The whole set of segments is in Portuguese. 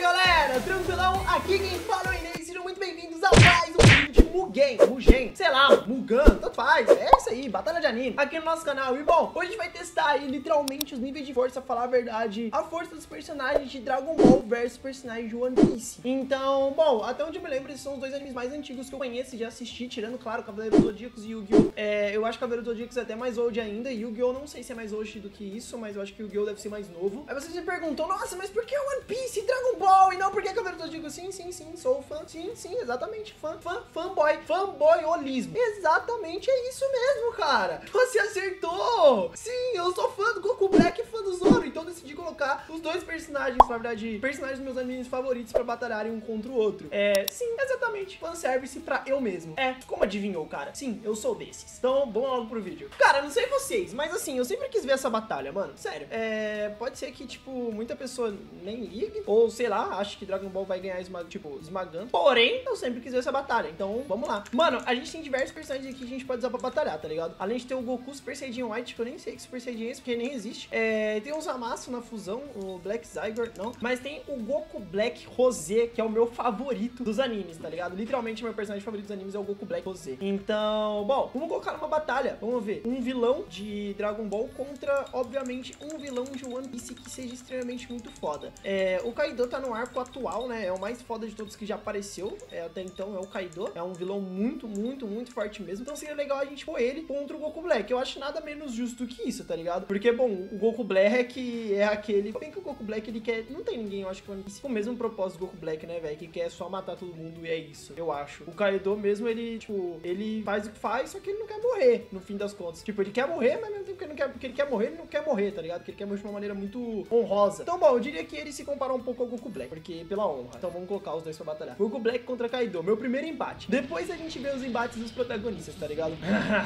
galera, tranquilão? Aqui quem fala é o Inês, sejam muito bem-vindos a mais um vídeo de Mugen, sei lá, Mugan, tanto faz, é isso aí, batalha de anime, aqui no nosso canal. E bom, hoje a gente vai testar aí literalmente os níveis de força, falar a verdade, a força dos personagens de Dragon Ball versus personagens de One Piece. Então, bom, até onde eu me lembro, esses são os dois animes mais antigos que eu conheço e já assisti, tirando, claro, Cavaleiros do Zodíacos e Yu-Gi-Oh! Eu acho que Cavaleiros do Zodíacos é até mais old ainda, e Yu-Gi-Oh! Não sei se é mais old do que isso, mas eu acho que Yu-Gi-Oh! Deve ser mais novo. Aí vocês me perguntam, nossa, mas por que One Piece e Dragon Ball e não por que Cavaleiros do Zodíacos? Sim, sou fã, sim, exatamente, fanboyolismo. Exatamente, é isso mesmo, cara. Você acertou! Sim, eu sou fã do Goku Black e fã do Zoro, então decidi colocar os dois personagens, na verdade, personagens dos meus animes favoritos pra batalharem um contra o outro. Sim, exatamente, fanservice pra eu mesmo. Como adivinhou, cara? Sim, eu sou desses. Então, vamos logo pro vídeo. Cara, não sei vocês, mas assim, eu sempre quis ver essa batalha, mano, sério. Pode ser que, tipo, muita pessoa nem ligue, ou sei lá, acha que Dragon Ball vai ganhar esmagando. Porém, eu sempre quis ver essa batalha, então vamos lá. Mano, a gente tem diversos personagens aqui que a gente pode usar pra batalhar, tá ligado? Além de ter o Goku Super Saiyajin White, que eu nem sei que Super Saiyajin é esse, porque nem existe. Tem o Zamasu na fusão, o Black Zygon, não. Mas tem o Goku Black Rosé, que é o meu favorito dos animes, tá ligado? Literalmente, meu personagem favorito dos animes é o Goku Black Rosé. Então, bom, vamos colocar numa batalha. Vamos ver. Um vilão de Dragon Ball contra, obviamente, um vilão de One Piece que seja extremamente muito foda. O Kaido tá no arco atual, né? É o mais foda de todos que já apareceu. Até então é o Kaido. É um vilão muito forte mesmo. Então seria legal a gente pôr ele contra o Goku Black. Eu acho nada menos justo que isso, tá ligado? Porque, bom, o Goku Black é aquele... Bem que o Goku Black, ele quer... Não tem ninguém, eu acho que com o mesmo propósito do Goku Black, né, velho? Que quer só matar todo mundo e é isso, eu acho. O Kaido mesmo, ele, tipo... Ele faz o que faz, só que ele não quer morrer, no fim das contas. Tipo, ele quer morrer, mas mesmo tempo que ele quer morrer, ele não quer morrer, tá ligado? Porque ele quer morrer de uma maneira muito honrosa. Então, bom, eu diria que ele se compara um pouco ao Goku Black, porque pela honra. Então vamos colocar os dois pra batalhar. Goku Black contra Kaido, meu primeiro embate. Depois a gente vê os embates dos protagonistas, tá ligado?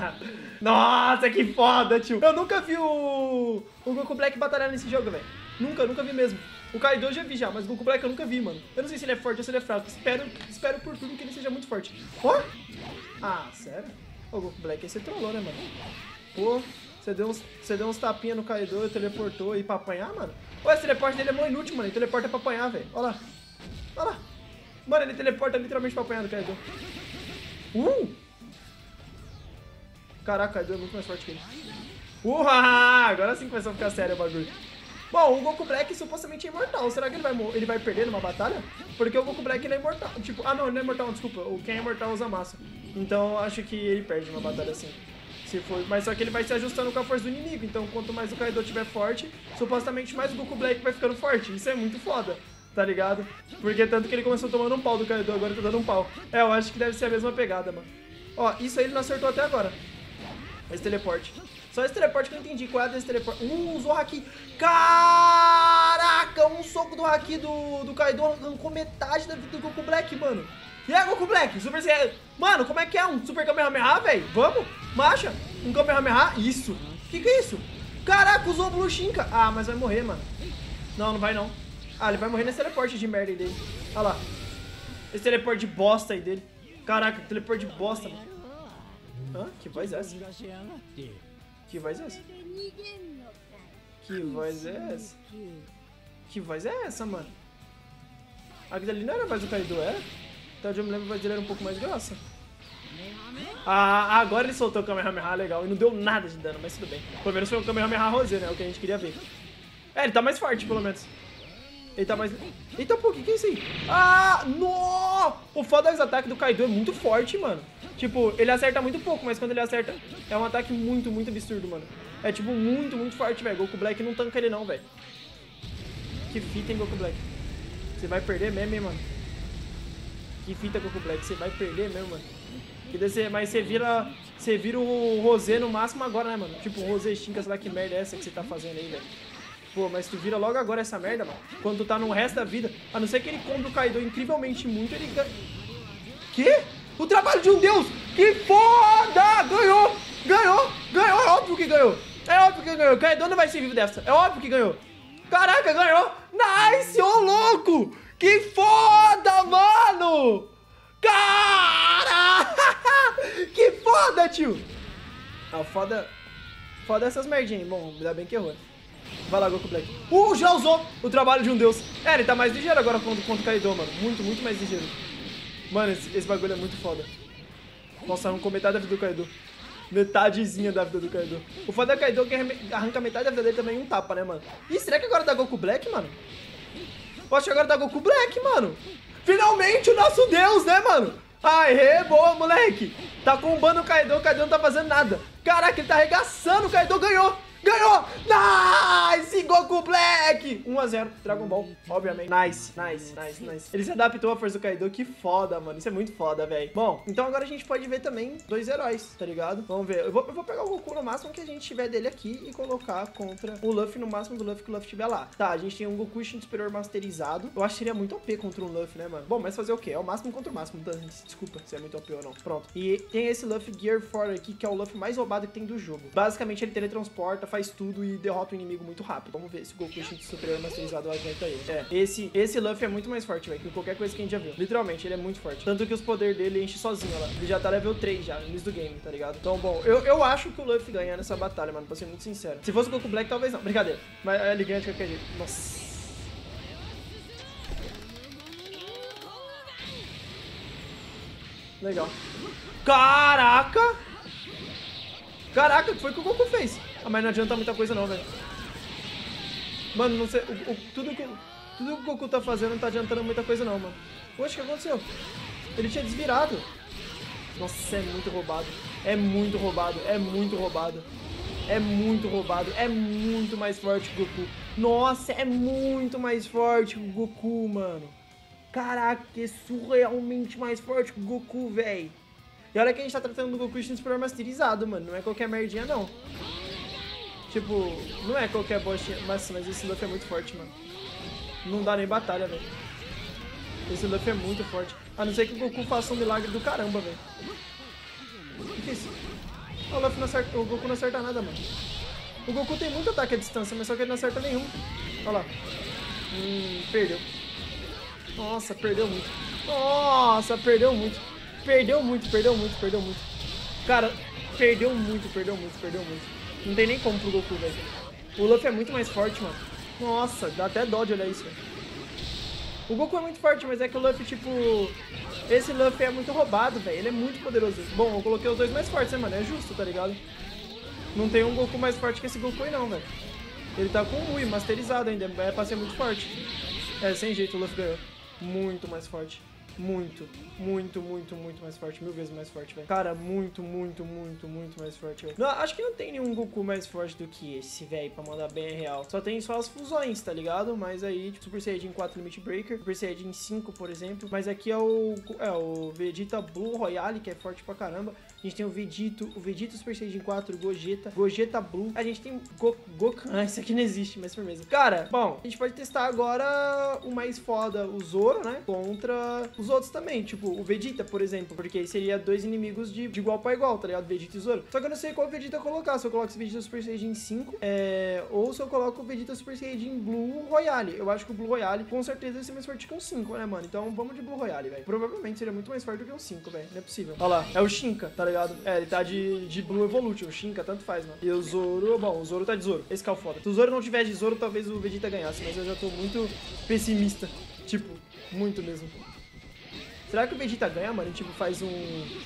Nossa, que foda, tio. Eu nunca vi o Goku Black batalhar nesse jogo, velho. Nunca vi mesmo. O Kaido eu já vi já, mas o Goku Black eu nunca vi, mano. Eu não sei se ele é forte ou se ele é fraco. Espero por tudo que ele seja muito forte. Ó! Ah, sério? O Goku Black aí você trollou, né, mano? Pô, você deu uns tapinha no Kaido e teleportou aí pra apanhar, mano? Pô, esse teleporte dele é mó inútil, mano. Ele teleporta pra apanhar, velho. Olha lá. Olha lá. Mano, ele teleporta literalmente pra apanhar do Kaido. Caraca, o Kaido é muito mais forte que ele. Agora sim começou a ficar sério o bagulho. Bom, o Goku Black supostamente é imortal. Será que ele vai perder numa batalha? Porque o Goku Black ele é imortal. Tipo, não, ele não é imortal, desculpa. Quem é imortal usa massa. Então acho que ele perde numa batalha assim. Se for, mas só que ele vai se ajustando com a força do inimigo. Então quanto mais o Kaido estiver forte, supostamente mais o Goku Black vai ficando forte. Isso é muito foda, tá ligado? Porque tanto que ele começou tomando um pau do Kaido, agora tá dando um pau. Eu acho que deve ser a mesma pegada, mano. Ó, isso aí ele não acertou até agora. Esse teleporte. Só esse teleporte que eu não entendi. Qual é desse teleporte? Usou o Haki. Caraca, um soco do Haki do Kaido arrancou metade da vida do Goku Black, mano. E aí, Goku Black? Super Saiyan. Mano, como é que é? Um Super Kamehameha, velho? Vamos? Marcha? Um Kamehameha? Isso. Que é isso? Caraca, usou o Blue Shinka. Ah, mas vai morrer, mano. Não vai não. Ah, ele vai morrer nesse teleporte de merda aí dele. Olha lá. Esse teleporte de bosta aí dele. Caraca, teleporte de bosta, mano. Hã? Que voz é essa? Que voz é essa? Que voz é essa? Que voz é essa, mano? Aquilo ali não era a voz do Kaido, era? Então eu me lembro que a voz dele era um pouco mais grossa. Agora ele soltou o Kamehameha, legal. E não deu nada de dano, mas tudo bem. Pelo menos foi o Kamehameha Rosé, né? O que a gente queria ver. Ele tá mais forte, pelo menos. Ele tá mais... Eita, pô, o que é isso aí? No! O foda dos ataques do Kaido é muito forte, mano. Tipo, ele acerta muito pouco, mas quando ele acerta, é um ataque muito absurdo, mano. É, tipo, muito forte, velho. Goku Black não tanca ele não, velho. Que fita, hein, Goku Black? Você vai perder mesmo, hein, mano? Que fita, Goku Black? Você vai perder mesmo, mano. Mas você vira o Rosé no máximo agora, né, mano? Tipo, o Rosé Shinka, sei lá que merda é essa que você tá fazendo aí, velho. Pô, mas tu vira logo agora essa merda, mano. Quando tu tá no resto da vida. A não ser que ele compre o Kaido incrivelmente muito, ele ganha... Quê? O trabalho de um deus! Que foda! Ganhou! É óbvio que ganhou! O Kaido não vai ser vivo dessa. É óbvio que ganhou. Caraca, ganhou! Nice! Ô, louco! Que foda, mano! Cara! Que foda, tio! Foda essas merdinhas. Bom, ainda bem que errou. Vai lá, Goku Black. Já usou o trabalho de um deus. Ele tá mais ligeiro agora contra o Kaido, mano. Muito, muito mais ligeiro. Mano, esse bagulho é muito foda. Nossa, arrancou metade da vida do Kaido. Metadezinha da vida do Kaido. O foda é o Kaido que arranca metade da vida dele também em um tapa, né, mano? Ih, será que agora dá Goku Black, mano? Eu acho que agora dá Goku Black, mano. Finalmente o nosso deus, né, mano? Aê, boa, moleque. Tá combando o Kaido não tá fazendo nada. Caraca, ele tá arregaçando, o Kaido ganhou. Ganhou! Nice! Goku Black! 1-0, Dragon Ball, obviamente. Nice. Ele se adaptou à força do Kaido, que foda, mano. Isso é muito foda, velho. Bom, então agora a gente pode ver também dois heróis, tá ligado? Vamos ver. Eu vou pegar o Goku no máximo que a gente tiver dele aqui e colocar contra o Luffy no máximo do Luffy que o Luffy tiver lá. Tá, a gente tem um Goku Instinto Superior masterizado. Eu acho que seria muito OP contra um Luffy, né, mano? Bom, mas fazer o quê? É o máximo contra o máximo. Desculpa se é muito OP ou não. Pronto. E tem esse Luffy Gear 4 aqui, que é o Luffy mais roubado que tem do jogo. Basicamente, ele teletransporta, faz tudo e derrota o inimigo muito rápido. Vamos ver se o Goku Instinto Superior masterizado aguenta ele. Esse Luffy é muito mais forte, velho, que qualquer coisa que a gente já viu. Literalmente, ele é muito forte. Tanto que os poderes dele enchem sozinho, ó lá. Ele já tá level 3 já, no início do game, tá ligado? Então, bom, eu acho que o Luffy ganha nessa batalha, mano, pra ser muito sincero. Se fosse o Goku Black, talvez não. Brincadeira. Mas ele ganha de qualquer jeito. Nossa. Legal. Caraca! Caraca, o que foi que o Goku fez? Ah, mas não adianta muita coisa não, velho. Mano, não sei. Tudo que o Goku tá fazendo não tá adiantando muita coisa não, mano. Poxa, o que aconteceu? Ele tinha desvirado. Nossa, é muito roubado. É muito roubado. É muito roubado. É muito roubado. É muito mais forte que o Goku. Nossa, é muito mais forte que o Goku, mano. Caraca, é surrealmente mais forte que o Goku, velho. E olha que a gente tá tratando do Goku Instinto Superior masterizado, mano. Não é qualquer merdinha, não. Tipo, não é qualquer bostinha. Mas esse Luffy é muito forte, mano. Não dá nem batalha, velho. Esse Luffy é muito forte. A não ser que o Goku faça um milagre do caramba, velho. O que é isso? O Luffy não acerta, o Goku não acerta nada, mano. O Goku tem muito ataque à distância, mas só que ele não acerta nenhum. Olha lá. Perdeu. Nossa, perdeu muito. Nossa, perdeu muito. Perdeu muito. Cara, perdeu muito. Não tem nem como pro Goku, velho. O Luffy é muito mais forte, mano. Nossa, dá até dó de olhar isso, velho. O Goku é muito forte, mas é que o Luffy, tipo... Esse Luffy é muito roubado, velho. Ele é muito poderoso. Bom, eu coloquei os dois mais fortes, né, mano? É justo, tá ligado? Não tem um Goku mais forte que esse Goku aí, não, velho. Ele tá com o Ui masterizado ainda. É pra ser muito forte. É, sem jeito, o Luffy ganhou. Muito mais forte. Muito mais forte. 1000 vezes mais forte, velho. Cara, muito mais forte, velho. Acho que não tem nenhum Goku mais forte do que esse, velho, pra mandar bem real. Só tem só as fusões, tá ligado? Mas aí, tipo, Super Saiyajin 4 Limit Breaker, Super Saiyajin 5, por exemplo. Mas aqui é o Vegeta Blue Royale, que é forte pra caramba. A gente tem o Vegeta Super Saiyajin 4, Gogeta Blue. A gente tem Gokan, esse aqui não existe, mas firmeza. Cara, bom, a gente pode testar agora o mais foda, o Zoro, né? Contra os outros também, tipo, o Vegeta, por exemplo, porque aí seria dois inimigos de igual pra igual, tá ligado? Vegeta e Zoro. Só que eu não sei qual Vegeta colocar, se eu coloco esse Vegeta Super Saiyajin 5, ou se eu coloco o Vegeta Super Saiyajin Blue Royale. Eu acho que o Blue Royale com certeza vai ser mais forte que um 5, né, mano? Então vamos de Blue Royale, velho. Provavelmente seria muito mais forte do que um 5, velho. Não é possível. Olha lá, é o Shinka, tá ligado? Ele tá de Blue Evolution, o Shinka, tanto faz, mano. E o Zoro, bom, o Zoro tá de Zoro. Esse que é o foda. Se o Zoro não tivesse de Zoro, talvez o Vegeta ganhasse, mas eu já tô muito pessimista. Tipo, muito mesmo. Será que o Vegeta ganha, mano? Tipo, faz um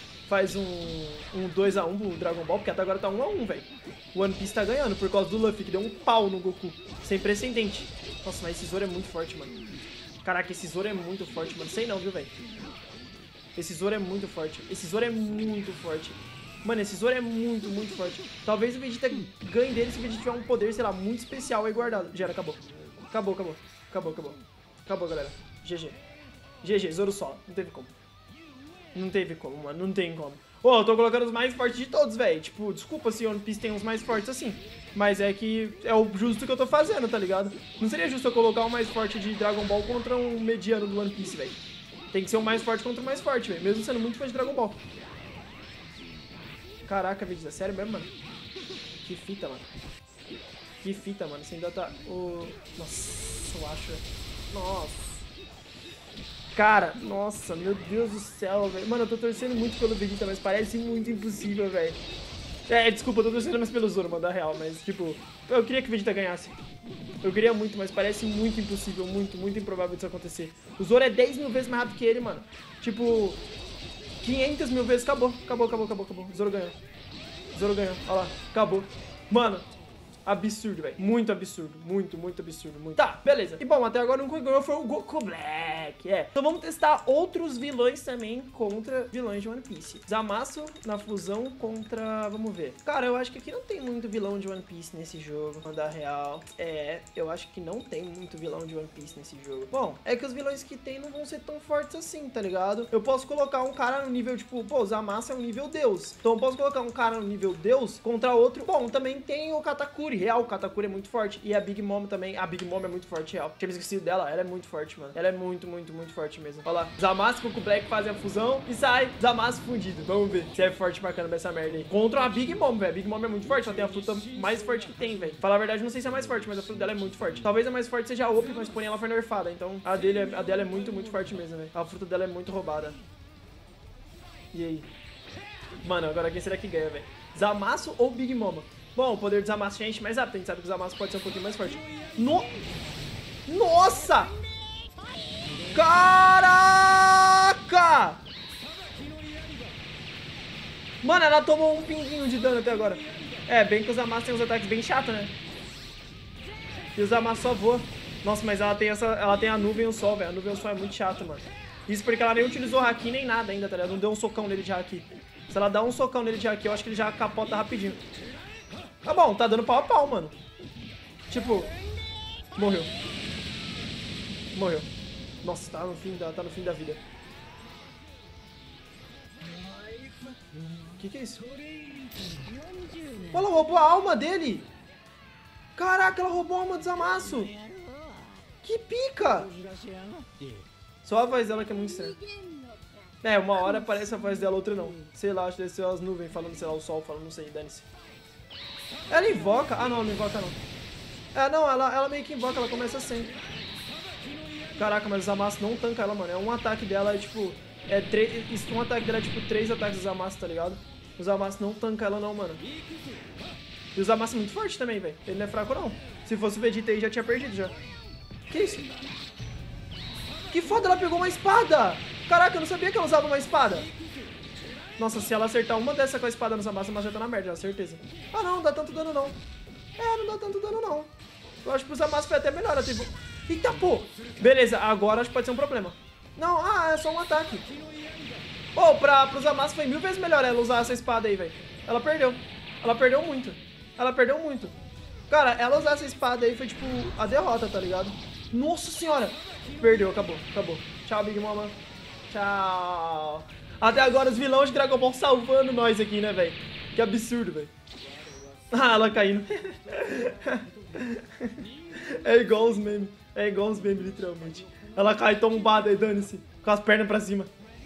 2x1 pro Dragon Ball, porque até agora tá 1x1, velho. O One Piece tá ganhando por causa do Luffy, que deu um pau no Goku. Sem precedente. Nossa, mas esse Zoro é muito forte, mano. Caraca, esse Zoro é muito forte, mano. Sei não, viu, velho? Esse Zoro é muito forte. Mano, esse Zoro é muito forte. Talvez o Vegeta ganhe dele se o Vegeta tiver um poder, sei lá, muito especial aí guardado. Já era, acabou. Acabou, galera. GG, Zoro só. Não teve como, mano. Não tem como. Eu tô colocando os mais fortes de todos, velho. Tipo, desculpa se One Piece tem uns mais fortes assim. Mas é que é o justo que eu tô fazendo, tá ligado? Não seria justo eu colocar o mais forte de Dragon Ball contra um mediano do One Piece, velho. Tem que ser o mais forte contra o mais forte, velho. Mesmo sendo muito fã de Dragon Ball. Caraca, Vegeta, sério mesmo, mano? Que fita, mano. Você ainda tá... Nossa, eu acho... Nossa. Cara, nossa, meu Deus do céu, velho. Mano, eu tô torcendo muito pelo Vegeta, mas parece muito impossível, velho. Desculpa, eu tô torcendo mais pelo Zoro, mano, da real, mas, tipo, eu queria que o Vegeta ganhasse. Eu queria muito, mas parece muito impossível, muito improvável disso acontecer. O Zoro é 10 mil vezes mais rápido que ele, mano. Tipo, 500 mil vezes, acabou. O Zoro ganhou. Olha lá, acabou. Mano, absurdo, velho. Muito absurdo. Muito absurdo. Tá, beleza. E bom, até agora o único que ganhou foi o Goku Black. Então vamos testar outros vilões também contra vilões de One Piece. Zamasu na fusão contra... Vamos ver. Cara, eu acho que aqui não tem muito vilão de One Piece nesse jogo. Mandar real. Eu acho que não tem muito vilão de One Piece nesse jogo. Bom, é que os vilões que tem não vão ser tão fortes assim, tá ligado? Eu posso colocar um cara no nível, tipo... Pô, o Zamasu é um nível Deus. Então eu posso colocar um cara no nível Deus contra outro. Bom, também tem o Katakuri. Real, o Katakuri é muito forte. E a Big Mom também. A Big Mom é muito forte, real. Tinha me esquecido dela. Ela é muito forte, mano. Ela é muito forte mesmo. Olha lá. Zamasu e Goku Black fazem a fusão e sai Zamasu fundido. Vamos ver se é forte pra caramba essa merda aí. Contra a Big Mom, velho. A Big Mom é muito forte. Ela tem a fruta mais forte que tem, velho. Falar a verdade, não sei se é mais forte, mas a fruta dela é muito forte. Talvez a mais forte seja a Op, mas porém ela foi nerfada. Então a dela é muito forte mesmo, velho. A fruta dela é muito roubada. E aí? Mano, agora quem será que ganha, velho? Zamasu ou Big Mom? Bom, o poder do Zamasu enche mais rápido. A gente sabe que o Zamasu pode ser um pouquinho mais forte. Nossa! Caraca! Mano, ela tomou um pinguinho de dano até agora. Bem que o Zamasu tem uns ataques bem chatos, né? E o Zamasu só voa. Nossa, mas ela tem a nuvem e o sol, velho. A nuvem e o sol é muito chato, mano. Isso porque ela nem utilizou Haki nem nada ainda, tá ligado? Não deu um socão nele de Haki. Se ela dá um socão nele de Haki, eu acho que ele já capota rapidinho. Tá bom, tá dando pau a pau, mano. Tipo, morreu. Nossa, tá no fim da vida. Que é isso? Pô, ela roubou a alma dele. Caraca, ela roubou a alma do Zamasu. Que pica. Só a voz dela que é muito estranha. Uma hora parece a voz dela, outra não. Sei lá, acho que deve ser as nuvens falando, sei lá, o sol falando, não sei, dane-se. Ela invoca? Ah, não invoca não. Não, ela meio que invoca, ela começa assim. Caraca, mas o Zamasu não tanca ela, mano. Um ataque dela é tipo... um ataque dela é tipo 3 ataques do Zamasu, tá ligado? O Zamasu não tanca ela não, mano. E o Zamasu é muito forte também, velho. Ele não é fraco não. Se fosse o Vegeta aí, já tinha perdido já. Que isso? Que foda, ela pegou uma espada! Caraca, eu não sabia que ela usava uma espada. Nossa, se ela acertar uma dessa com a espada no Zamasu, ela já tá na merda, já, certeza. Ah, não dá tanto dano não. Não dá tanto dano não. Eu acho que o Zamasu foi até melhor, ela teve... Eita, pô! Beleza, agora acho que pode ser um problema. Não, é só um ataque. Pro Zamasu foi 1000 vezes melhor ela usar essa espada aí, velho. Ela perdeu muito. Cara, ela usar essa espada aí foi tipo a derrota, tá ligado? Nossa senhora! Perdeu, acabou. Tchau, Big Mama. Tchau. Até agora os vilões de Dragon Ball salvando nós aqui, né, velho? Que absurdo, velho. Ela caindo. É igual os memes, literalmente. Ela cai tombada e dane-se, com as pernas pra cima.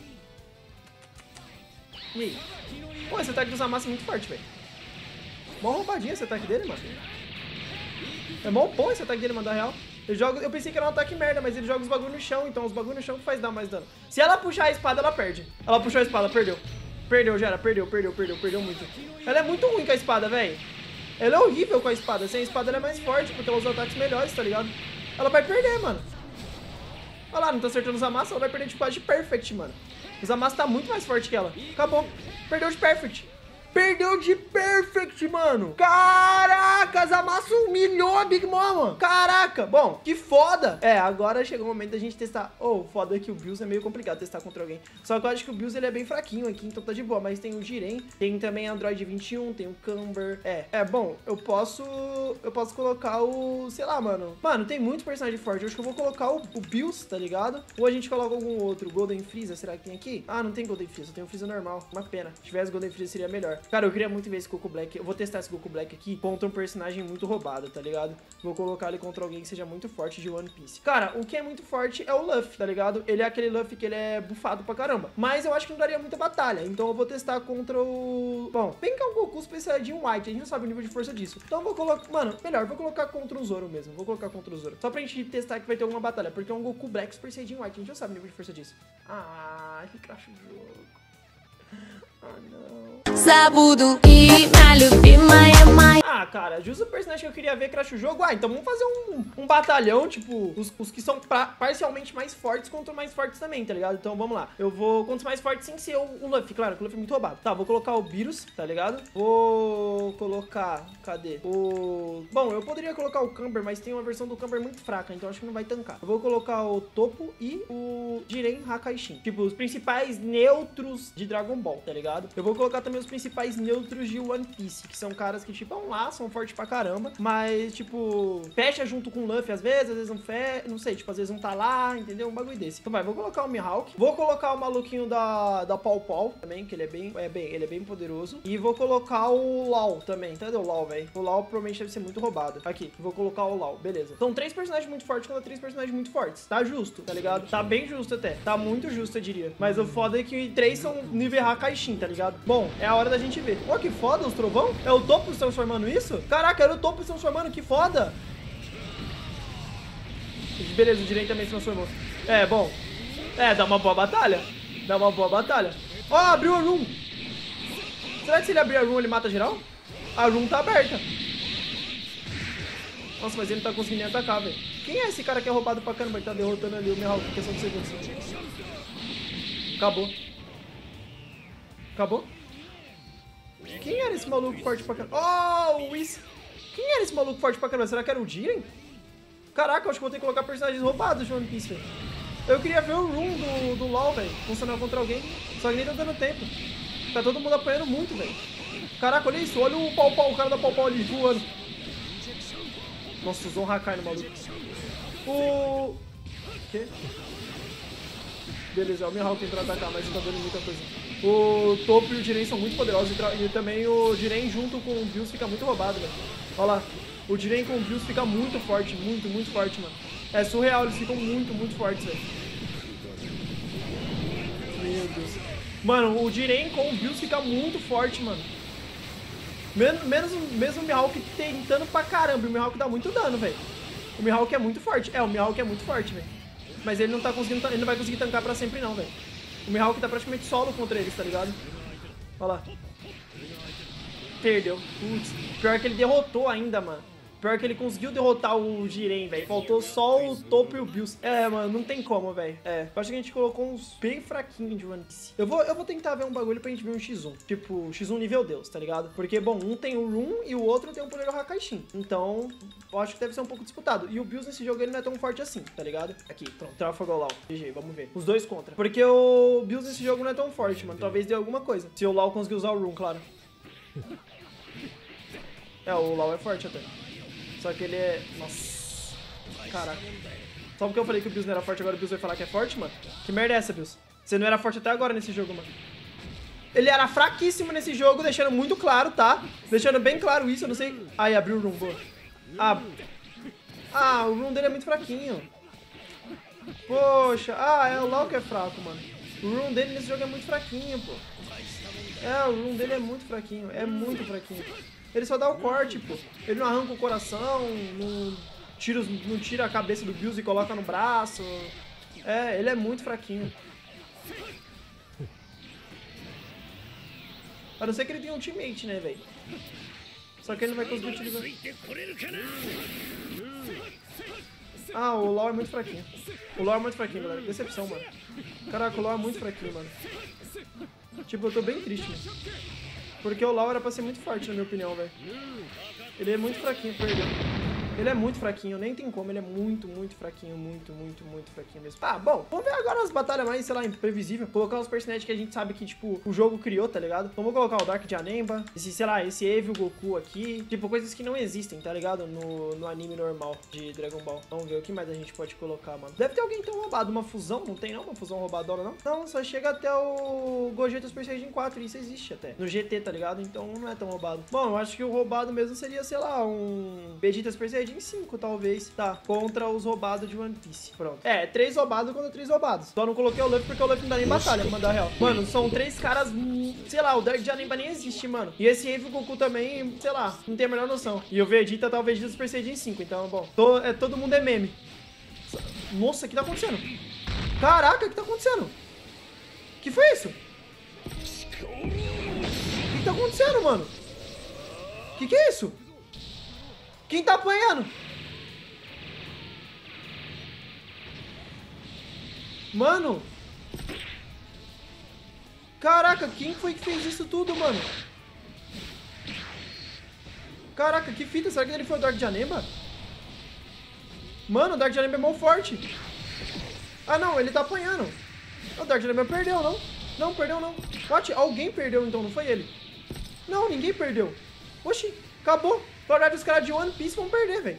E aí? Pô, esse ataque do Zamasu é muito forte, velho. Mó roubadinha esse ataque dele, mano. É mó bom esse ataque dele, mano, da real. Eu pensei que era um ataque merda, mas ele joga os bagulho no chão, então os bagulho no chão que faz dar mais dano. Se ela puxar a espada, ela perde. Ela puxou a espada, perdeu. Perdeu, já era, perdeu muito. Ela é muito ruim com a espada, velho. Ela é horrível com a espada. Sem a espada ela é mais forte, porque ela usa ataques melhores, tá ligado? Ela vai perder, mano. Olha lá, não tá acertando o Zamasu, ela vai perder de quase de Perfect, mano. O Zamasu tá muito mais forte que ela. Acabou. Perdeu de Perfect. Perdeu de Perfect, mano. Caraca, Zamasu humilhou a Big Mom, mano. Caraca. Bom, que foda. Agora chegou o momento da gente testar. Foda que o Bills é meio complicado testar contra alguém. Só que eu acho que o Bills ele é bem fraquinho aqui, então tá de boa. Mas tem o Jiren, tem também Android 21, tem o Camber. Bom, eu posso colocar o... Sei lá, mano. Mano, tem muitos personagens fortes. Eu acho que eu vou colocar o Bills, tá ligado? Ou a gente coloca algum outro. Golden Freeza, será que tem aqui? Ah, não tem Golden Freeza, tem o Freeza normal. Uma pena. Se tivesse Golden Freeza seria melhor. Cara, eu queria muito ver esse Goku Black. Eu vou testar esse Goku Black aqui contra um personagem muito roubado, tá ligado? Vou colocar ele contra alguém que seja muito forte de One Piece. Cara, o que é muito forte é o Luffy, tá ligado? Ele é aquele Luffy que ele é bufado pra caramba. Mas eu acho que não daria muita batalha. Então eu vou testar contra o... Bom, bem que é um Goku Super Saiyajin White. A gente não sabe o nível de força disso. Então eu vou colocar... Mano, melhor, vou colocar contra o Zoro mesmo. Vou colocar contra o Zoro. Só pra gente testar que vai ter alguma batalha. Porque é um Goku Black Super Saiyajin White. A gente não sabe o nível de força disso. Que cracha o jogo. Ah, não. Ah, cara, justo o personagem que eu queria ver crash o jogo. Ah, então vamos fazer um batalhão, tipo, os que são parcialmente mais fortes contra mais fortes também, tá ligado? Então vamos lá. Eu vou contra os mais fortes sem ser o Luffy, claro, que o Luffy é muito roubado. Tá, vou colocar o Beerus, tá ligado? Vou colocar, cadê? Bom, eu poderia colocar o Camber, mas tem uma versão do Camber muito fraca, então acho que não vai tancar. Eu vou colocar o Toppo e o Jiren Hakaishin. Tipo, os principais neutros de Dragon Ball, tá ligado? Eu vou colocar também os principais neutros de One Piece, que são caras que, tipo, vão lá, são fortes pra caramba, mas, tipo, fecha junto com o Luffy às vezes não fecha, não sei, tipo, às vezes não tá lá, entendeu? Um bagulho desse. Então vai, vou colocar o Mihawk, vou colocar o maluquinho da Paw Paw também, que ele é bem poderoso, e vou colocar o Law também, entendeu? O Law, velho. O Law provavelmente deve ser muito roubado. Aqui, vou colocar o Law, beleza. São 3 personagens muito fortes contra 3 personagens muito fortes. Tá justo, tá ligado? Tá bem justo até. Tá muito justo, eu diria. Mas o foda é que 3 são nível Hakaishin, tá ligado? Bom, é a hora da gente ver. Pô, que foda, os trovão? É o Toppo se transformando isso? Caraca, era o Toppo se transformando, que foda! Beleza, o Jiren também se transformou. É, bom. É, dá uma boa batalha. Dá uma boa batalha. Ó, abriu a room. Será que se ele abrir a room, ele mata geral? A room tá aberta. Nossa, mas ele não tá conseguindo nem atacar, velho. Quem é esse cara que é roubado pra caramba? Ele tá derrotando ali o Mihawk em questão de segundos. Acabou. Acabou? Quem era esse maluco forte pra caramba? Oh, o Whis. Quem era esse maluco forte pra caramba? Será que era o Jiren? Caraca, eu acho que vou ter que colocar personagens roubados de One Piece, velho. Eu queria ver o Room do LoL, velho, funcionar contra alguém. Só que nem tá dando tempo. Tá todo mundo apanhando muito, velho. Caraca, olha isso. Olha o Paw Paw, o cara da Paw Paw ali voando. Nossa, usou um Hakai no maluco. O quê? Beleza, o Mihawk entrou atacar, mas não tá dando muita coisa. O Toppo e o Jiren são muito poderosos. E também o Jiren junto com o Bills fica muito roubado, velho. Olha lá. O Jiren com o Bills fica muito forte, muito forte, mano. É surreal, eles ficam muito fortes, velho. Meu Deus. Mano, o Jiren com o Bills fica muito forte, mano. Mesmo o Mihawk tentando pra caramba. O Mihawk dá muito dano, velho. O Mihawk é muito forte. É, o Mihawk é muito forte, velho. Mas ele não tá conseguindo, ele não vai conseguir tancar pra sempre não, velho. O Mihawk tá praticamente solo contra eles, tá ligado? Olha lá. Perdeu. Putz. Pior que ele derrotou ainda, mano. Pior que ele conseguiu derrotar o Jiren, velho. Faltou só o Toppo e o Bills. É, mano, não tem como, velho. É, eu acho que a gente colocou uns bem fraquinhos de One Piece. Eu vou tentar ver um bagulho pra gente ver um X1. Tipo, X1 nível Deus, tá ligado? Porque, bom, um tem o Room e o outro tem o poder do Hakaishin. Então, eu acho que deve ser um pouco disputado. E o Bills nesse jogo, ele não é tão forte assim, tá ligado? Aqui, pronto. Trafalgar Law. GG, vamos ver. Os dois contra. Porque o Bills nesse jogo não é tão forte, mano. Talvez dê alguma coisa. Se o Law conseguir usar o Room, claro. É, o Law é forte até. Só que ele é... Nossa. Caraca. Só porque eu falei que o Bills não era forte, agora o Bills vai falar que é forte, mano? Que merda é essa, Bills? Você não era forte até agora nesse jogo, mano. Ele era fraquíssimo nesse jogo, deixando muito claro, tá? Deixando bem claro isso, eu não sei... Ai, abriu o room, boa. Ah, o room dele é muito fraquinho. Poxa. Ah, é o Law que é fraco, mano. O room dele nesse jogo é muito fraquinho, pô. É, o room dele é muito fraquinho. É muito fraquinho. Ele só dá o corte, pô. Ele não arranca o coração, não tira a cabeça do Bills e coloca no braço. É, ele é muito fraquinho. A não ser que ele tenha um ultimate, né, velho? Só que ele não vai conseguir utilizar. Ah, o LoL é muito fraquinho. O LoL é muito fraquinho, galera. Decepção, mano. Caraca, o LoL é muito fraquinho, mano. Tipo, eu tô bem triste, mano. Porque o LoL era pra ser muito forte, na minha opinião, velho. Ele é muito fraquinho, perdeu. Ele é muito fraquinho, nem tem como. Ele é muito fraquinho, muito fraquinho mesmo. Ah, bom, vamos ver agora as batalhas mais, sei lá, imprevisíveis. Colocar os personagens que a gente sabe que, tipo, o jogo criou, tá ligado? Então vou colocar o Dark de Anemba, esse, sei lá, esse Eevee, o Goku aqui. Tipo, coisas que não existem, tá ligado? No anime normal de Dragon Ball. Vamos ver o que mais a gente pode colocar, mano. Deve ter alguém tão roubado. Uma fusão? Não tem não? Uma fusão roubadora, não? Não, só chega até o Gogeta Super Saiyajin 4. Isso existe até. No GT, tá ligado? Então não é tão roubado. Bom, eu acho que o roubado mesmo seria, sei lá, um Vegeta Super Saiyajin 5, talvez. Tá, contra os roubados de One Piece. Pronto. É, 3 roubados contra 3 roubados. Só não coloquei o Luffy porque o Luffy não dá nem batalha, pra mandar real. Mano, são 3 caras, sei lá, o Dark de Anemba nem existe, mano. E esse Eevee Goku também, sei lá, não tem a menor noção. E o Vegeta tá o Vegeta Super Saiyajin 5, então, bom. Todo mundo é meme. Nossa, o que tá acontecendo? Caraca, o que tá acontecendo? Que foi isso? tá acontecendo, mano? Que é isso? Quem tá apanhando? Mano. Caraca, quem foi que fez isso tudo, mano? Caraca, que fita. Será que ele foi o Dark Janemba? Mano, o Dark Janemba é mó forte. Ah, não, ele tá apanhando. O Dark Janemba perdeu, não? Não, perdeu não. What? Alguém perdeu então, não foi ele? Não, ninguém perdeu. Oxi, acabou. Na verdade, os caras de One Piece vão perder, velho.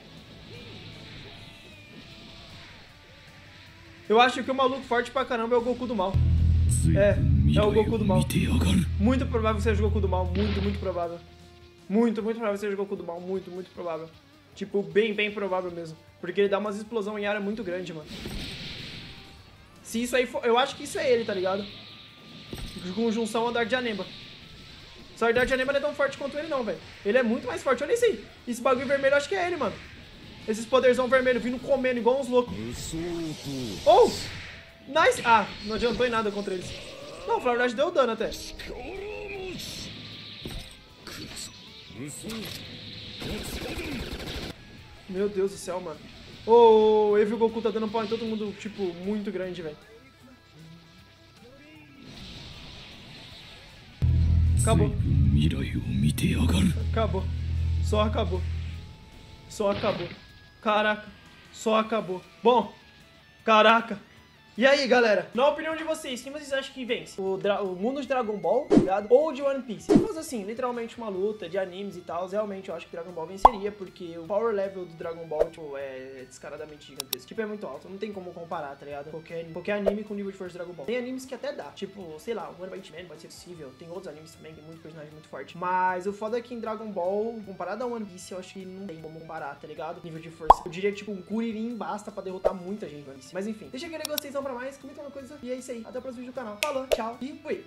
Eu acho que o maluco forte pra caramba é o Goku do mal. É o Goku do mal. Muito provável que seja o Goku do mal. Muito provável. Muito provável que seja o Goku do mal. Muito provável. Tipo, bem provável mesmo. Porque ele dá umas explosões em área muito grande, mano. Se isso aí for... Eu acho que isso é ele, tá ligado? De conjunção ao Dark Janemba. Só que o Dark Janemba não é tão forte quanto ele não, velho. Ele é muito mais forte. Olha isso aí. Esse bagulho vermelho eu acho que é ele, mano. Esses poderzão vermelho vindo comendo igual uns loucos. Oh! Nice! Ah, não adiantou em nada contra eles. Não, na verdade deu dano até. Meu Deus do céu, mano. Oh, o Eevee e o Goku tá dando pau em todo mundo, tipo, muito grande, velho. Acabou. Acabou. Só acabou. Só acabou. Caraca. Só acabou. Bom. Caraca. E aí, galera? Na opinião de vocês, quem vocês acham que vence? O mundo de Dragon Ball, tá ligado? Ou de One Piece? Se fosse assim, literalmente uma luta de animes e tal, realmente eu acho que Dragon Ball venceria, porque o power level do Dragon Ball, tipo, é descaradamente gigantesco. Tipo, é muito alto, não tem como comparar, tá ligado? Qualquer anime com o nível de força de Dragon Ball. Tem animes que até dá, tipo, sei lá, o One Punch Man pode ser possível, tem outros animes também, tem muito personagem muito forte. Mas o foda é que em Dragon Ball, comparado a One Piece, eu acho que não tem como comparar, tá ligado? Nível de força. Eu diria que, tipo, um Kuririn basta pra derrotar muita gente no One Piece. Mas enfim, deixa aquele gostei pra mais, comenta uma coisa, e é isso aí. Até o próximo vídeo do canal. Falou, tchau e fui!